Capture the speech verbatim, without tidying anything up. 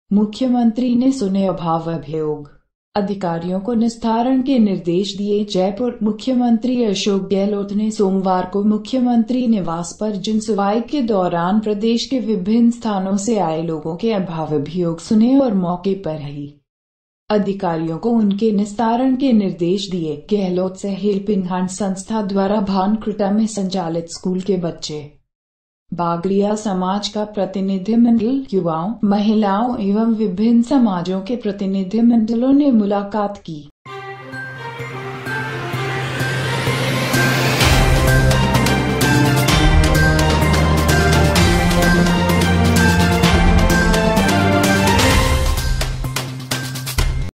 मुख्यमंत्री ने सुने अभाव अभियोग, अधिकारियों को निस्तारण के निर्देश दिए। जयपुर मुख्यमंत्री अशोक गहलोत ने सोमवार को मुख्यमंत्री निवास पर जनसुनवाई के दौरान प्रदेश के विभिन्न स्थानों से आए लोगों के अभाव अभियोग सुने और मौके पर ही अधिकारियों को उनके निस्तारण के निर्देश दिए। गहलोत से हेल्पिंग हैंड संस्था द्वारा भानक्रटा में संचालित स्कूल के बच्चे, बागड़िया समाज का प्रतिनिधिमंडल, युवाओं, महिलाओं एवं विभिन्न समाजों के प्रतिनिधिमंडलों ने मुलाकात की।